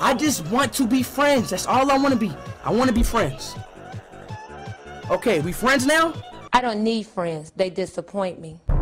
I just want to be friends. That's all I want to be. I want to be friends. Okay, we friends now? I don't need friends. They disappoint me.